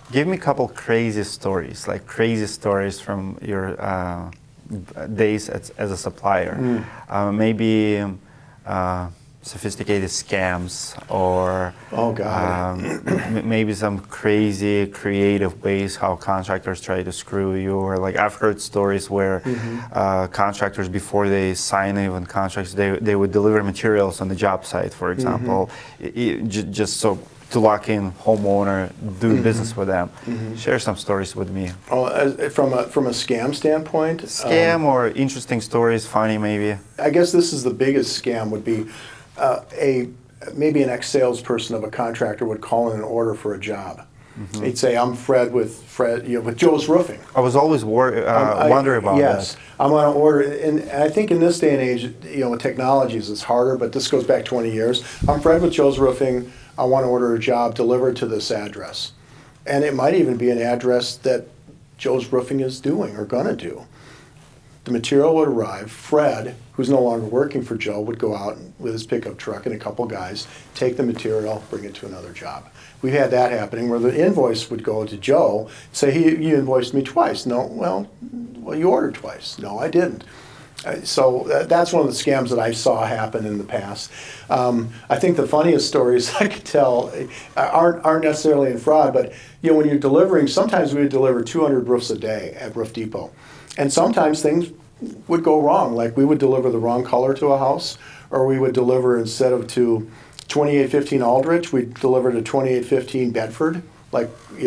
Give me a couple crazy stories, like crazy stories from your days as a supplier. Maybe sophisticated scams, or oh god, maybe some crazy creative ways how contractors try to screw you. Or like I've heard stories where contractors, before they sign even contracts, they would deliver materials on the job site, for example, just so to lock in homeowner, do business with them. Share some stories with me. Oh, from a scam standpoint? Scam or interesting stories, funny maybe. I guess this is the biggest scam would be maybe an ex-salesperson of a contractor would call in an order for a job. He'd say, "I'm Fred with Joe's Roofing." I was always wondering about yes, that. I'm on an order, and I think in this day and age, with technologies, it's harder. But this goes back 20 years. I'm Fred with Joe's Roofing. I want to order a job delivered to this address, and it might even be an address that Joe's Roofing is doing or gonna do. The material would arrive. Fred, who's no longer working for Joe, would go out with his pickup truck and a couple guys, take the material, bring it to another job. We've had that happening where the invoice would go to Joe, say, "You invoiced me twice." "No, well, you ordered twice." "No, I didn't." So that's one of the scams that I saw happen in the past. I think the funniest stories I could tell aren't necessarily in fraud, but when you're delivering, sometimes we would deliver 200 roofs a day at Roof Depot. And sometimes things would go wrong, like we would deliver the wrong color to a house, or we would deliver, instead of to 2815 Aldrich, we'd deliver to 2815 Bedford, or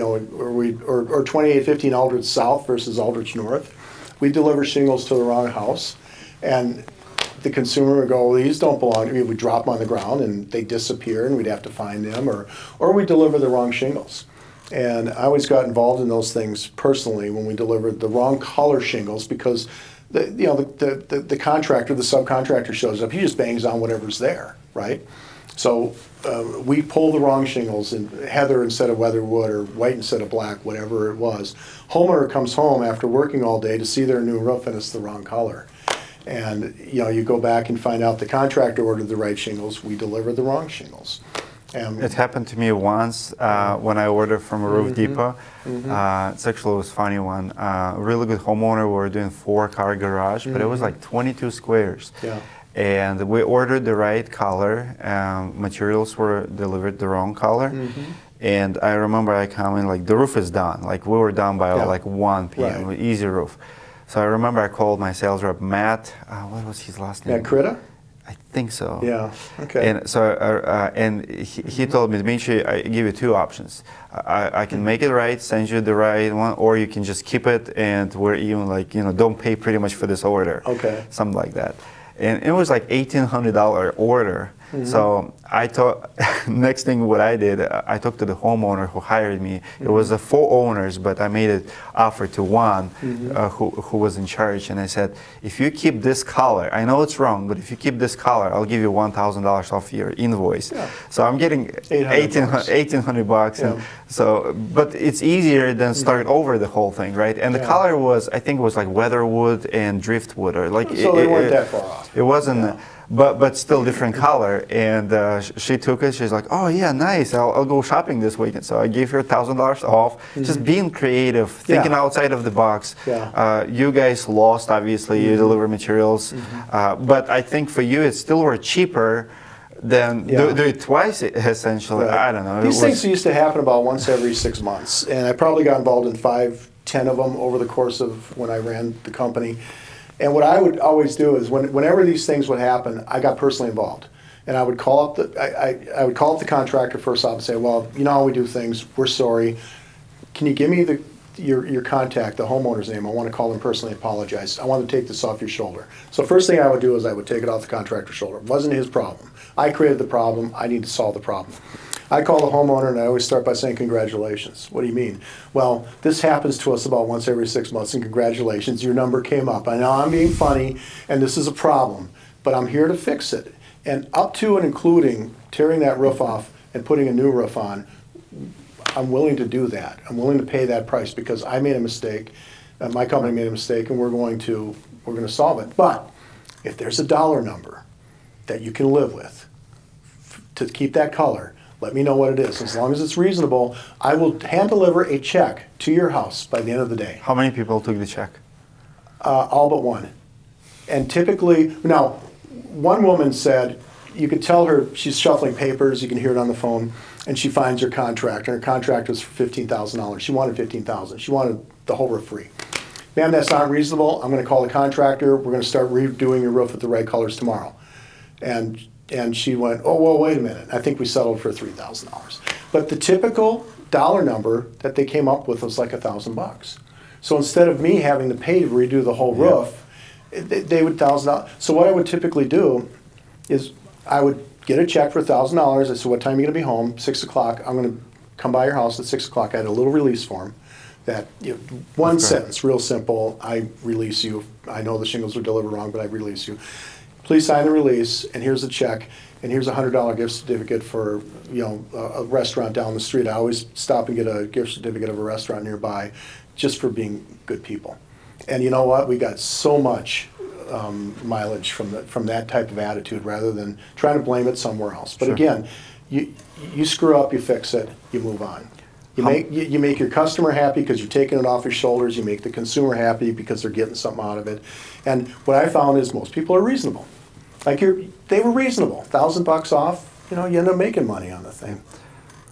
2815 Aldrich South versus Aldrich North. We'd deliver shingles to the wrong house, and the consumer would go, "Well, these don't belong to me." We'd drop them on the ground and they disappear and we'd have to find them, or we'd deliver the wrong shingles. And I always got involved in those things personally when we delivered the wrong color shingles, because the contractor, the subcontractor shows up, he just bangs on whatever's there, right? So we pull the wrong shingles, and heather instead of weatherwood, or white instead of black, whatever it was. Homeowner comes home after working all day to see their new roof and it's the wrong color. And you go back and find out the contractor ordered the right shingles, we delivered the wrong shingles. It happened to me once when I ordered from a Roof Depot. It's actually was a funny one. Really good homeowner. We were doing 4-car garage, but it was like 22 squares. Yeah. And we ordered the right color. Materials were delivered the wrong color. And I remember I come in, like, the roof is done. Like, we were done by like 1 p.m. Right. Easy roof. So I remember I called my sales rep, Matt. What was his last name? Matt Critta? I think so. Yeah. Okay. And so, he told me, "Dmitry, I give you 2 options. I can make it right, send you the right one, or you can just keep it, and we're even don't pay pretty much for this order." Okay. Something like that. And it was like $1,800 order. So I thought, next thing what I did, I talked to the homeowner who hired me. It was 4 owners, but I made it offer to one who was in charge. And I said, "If you keep this color, I know it's wrong, but if you keep this color, I'll give you $1,000 off your invoice." Yeah. So I'm getting $1,800. Yeah. And so, but it's easier than start over the whole thing, right? And the color was, I think it was like weatherwood and driftwood, or like. So they weren't that far off. It wasn't. But still different color, and she took it. She's like, "Oh yeah, nice. I'll go shopping this weekend." So I gave her $1,000 off. Just being creative, thinking outside of the box. Yeah. You guys lost, obviously. You deliver materials, but I think for you it still were cheaper than do it twice essentially. Right. I don't know. These things used to happen about once every 6 months, and I probably got involved in 5, 10 of them over the course of when I ran the company. And what I would always do is whenever these things would happen, I got personally involved. And I would call up I would call up the contractor first off and say, "Well, you know how we do things, we're sorry. Can you give me your contact, the homeowner's name? I want to call them personally and apologize. I want to take this off your shoulder." So first thing I would do is I would take it off the contractor's shoulder. It wasn't his problem. I created the problem, I need to solve the problem. I call the homeowner and I always start by saying, "Congratulations." "What do you mean?" "Well, this happens to us about once every 6 months, and congratulations, your number came up. I know I'm being funny and this is a problem, but I'm here to fix it. And up to and including tearing that roof off and putting a new roof on, I'm willing to do that. I'm willing to pay that price because I made a mistake, my company made a mistake, and we're going to solve it. But if there's a dollar number that you can live with to keep that color, let me know what it is. As long as it's reasonable, I will hand deliver a check to your house by the end of the day. How many people took the check? All but one. And typically, now, one woman said, you could tell her she's shuffling papers, you can hear it on the phone, and she finds her contractor. Her contract was for $15,000. She wanted $15,000. She wanted the whole roof free. Ma'am, that's not reasonable. I'm going to call the contractor. We're going to start redoing your roof with the right colors tomorrow. And she went, oh, well, wait a minute. I think we settled for $3,000. But the typical dollar number that they came up with was like $1,000. So instead of me having to pay to redo the whole roof, they would $1,000. So what I would typically do is I would get a check for $1,000. I said, what time are you going to be home? 6 o'clock. I'm going to come by your house at 6 o'clock. I had a little release form that, one sentence, real simple. I release you. I know the shingles were delivered wrong, but I release you. Please sign the release, and here's a check, and here's a $100 gift certificate for a restaurant down the street. I always stop and get a gift certificate of a restaurant nearby, just for being good people. And you know what? We got so much mileage from that type of attitude, rather than trying to blame it somewhere else. But again, you screw up, you fix it, you move on. You make your customer happy because you're taking it off your shoulders. You make the consumer happy because they're getting something out of it. And what I found is most people are reasonable. Like they were reasonable. $1,000 off, you end up making money on the thing.